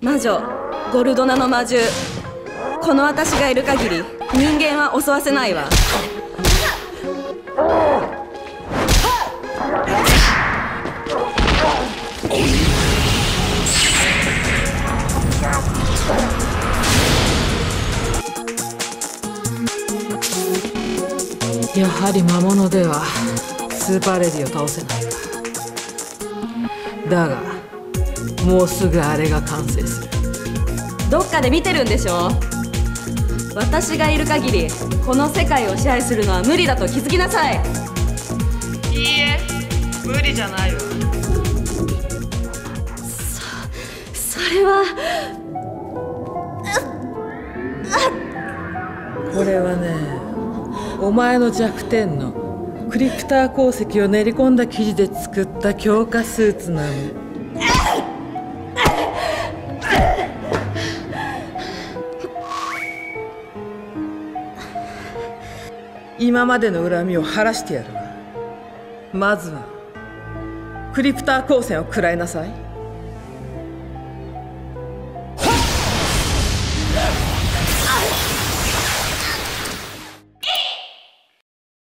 魔女ゴルドナの魔獣、この私がいる限り人間は襲わせないわ。 やはり魔物ではスーパーレディを倒せないか。だがもうすぐあれが完成する。 どっかで見てるんでしょ。私がいる限りこの世界を支配するのは無理だと気づきなさい。 いいえ、無理じゃないわ。 それはこれはね、お前の弱点のクリプター鉱石を練り込んだ生地で作った強化スーツなの。今までの恨みを晴らしてやるわ。まずはクリプター光線を食らいなさい。